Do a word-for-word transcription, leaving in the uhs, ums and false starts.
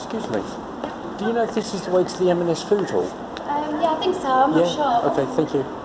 Excuse me. Do you know if this is the way to the M and S food hall? Um, yeah, I think so. I'm yeah? not sure. Okay, thank you.